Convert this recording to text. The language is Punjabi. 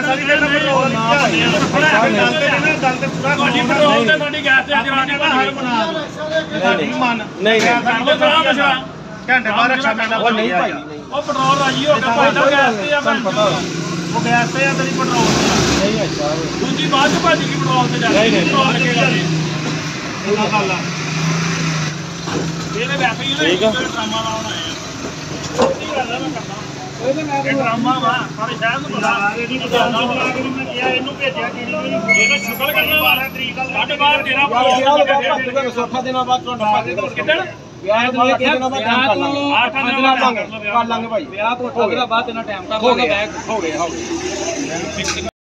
ਸਾਰੀ ਗੱਲ ਪੈਟਰੋਲ ਨਾ ਭਾਈ ਗੱਲ ਤੇ ਪੂਰਾ ਤੁਹਾਡੀ ਪੈਟਰੋਲ ਤੇ ਤੁਹਾਡੀ ਗੈਸ ਤੇ ਜਵਾਨੀ ਹਰ ਬਣਾ ਨਹੀਂ ਮਨ ਨਹੀਂ ਨਹੀਂ ਘੰਟੇ ਬਾਅਦ ਰਕਸ਼ਾ ਮਿਲਦਾ ਉਹ ਨਹੀਂ ਭਾਈ ਉਹ ਪੈਟਰੋਲ ਰਾਜੀ ਹੋ ਗਿਆ ਭਾਈ ਦਾ ਗੈਸ ਤੇ ਆ ਤੁਹਾਨੂੰ ਪਤਾ ਉਹ ਗੈਸ ਤੇ ਆ ਤੇਰੀ ਪੈਟਰੋਲ ਤੇ ਨਹੀਂ ਅੱਛਾ ਦੂਜੀ ਬਾਅਦ ਚ ਭੱਜ ਗਈ ਪੈਟਰੋਲ ਤੇ ਜਾ ਕੇ ਪੈਟਰੋਲ ਲੱਗੇਗਾ ਇਹਨਾਂ ਗੱਲ ਆ ਇਹਨੇ ਵੈਸੇ ਹੀ ਨਾ ਡਰਾਮਾ ਲਾਉਣ ਆਏ ਆ ਕੀ ਗੱਲ ਆ ਮੈਂ ਕਰਦਾ ਇਹ ਡਰਾਮਾ ਵਾ ਸਾਰੇ ਸ਼ਹਿਰ ਨੂੰ ਪਤਾ ਇਹਨੂੰ ਬਤਾਉਂਦਾ ਮੈਂ ਕਿਹਾ ਇਹਨੂੰ ਭੇਜਿਆ ਕਿਹੜੀ ਇਹਦਾ ਸ਼ੁਕਰ ਕਰਨਾ 12 ਤਰੀਕ ਕੱਲ 12:30 13 8 ਦਿਨਾਂ ਬਾਅਦ ਤੁਹਾਨੂੰ ਕਿੱਦਣ ਵਿਆਹ ਤੋਂ ਦਿਨਾਂ ਬਾਅਦ ਟਾਈਮ ਕਰ ਲਾਂਗੇ 8 ਦਿਨਾਂ ਬਾਅਦ ਕਰ ਲਾਂਗੇ ਭਾਈ ਵਿਆਹ ਤੋਂ 8 ਦਿਨਾਂ ਬਾਅਦ ਇਹਨਾਂ ਟਾਈਮ ਕਰ ਹੋ ਗਿਆ ਹੋ ਗਿਆ